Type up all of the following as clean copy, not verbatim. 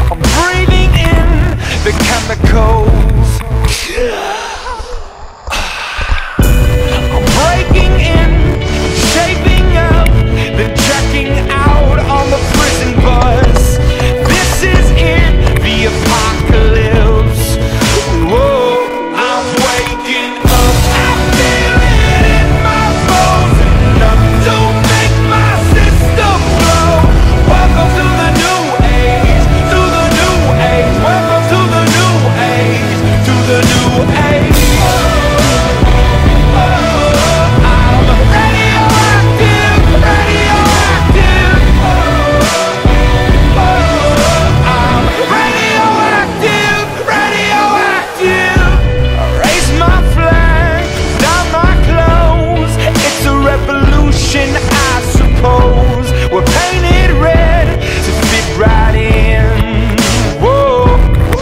I'm breathing in the chemicals. I'm breaking in, shaping up, then checking out on the prison bus. This is it, the apocalypse. Whoa, I'm waking up, I feel it in my bones. Enough to make my system blow. Welcome to the new age, to the new age. Welcome to the new age, to the new age. I suppose we're painted red to fit right in. Whoa.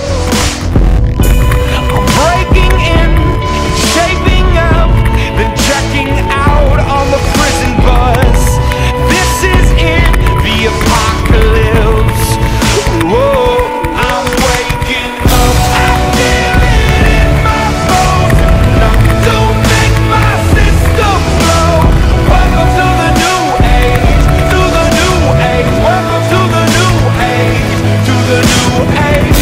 I'm breaking in, shaping up, then checking out on the prison bus. This is it, the apocalypse. Whoa, I'm waking up, I feel it in my bones. Enough to make my system blow. Welcome to the new age, to the new age. Welcome to the new age, to the new age.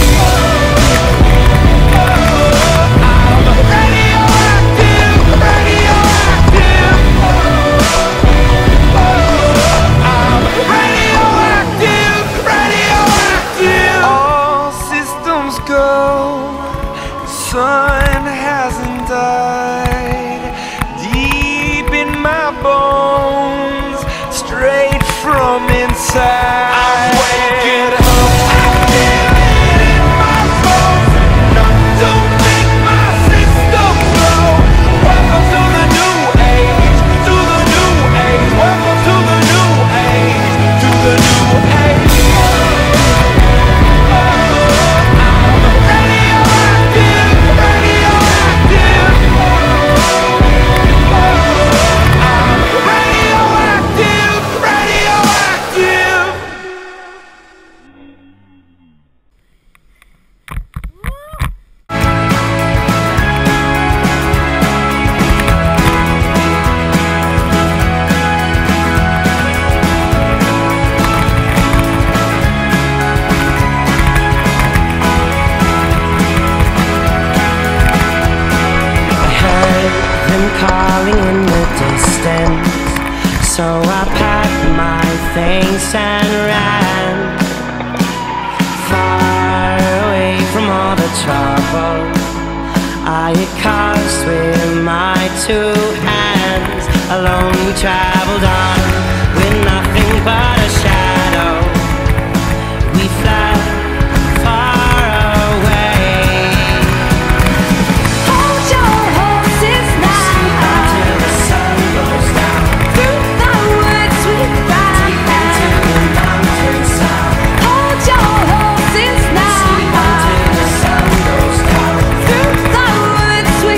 I'm radioactive, radioactive. I'm radioactive, radioactive. All systems go, the sun hasn't died. Deep in my bones, straight from inside. I'm waking up, I feel it in my bones. Enough to make my system blow. Welcome to the new age, to the new age. Welcome to the new age, to the new age. I'm radioactive, radioactive. I'm radioactive, radioactive. Them calling in the distance, so I packed my things and ran far away from all the trouble I had caused with my two hands. Alone we traveled on with nothing but a shadow. We fled far away. Hold your horses now. Till the sun goes down, Through the woods we ride. into the mountainside. Hold your horses now. Till the sun goes down. Through the woods we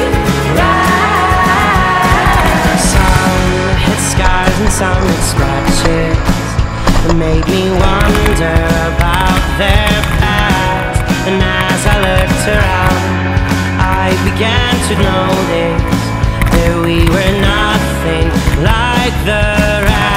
ride. Some hit scars and some hit scratches. It made me wonder about their past. And as I looked around, I began to notice that we were nothing like the rest.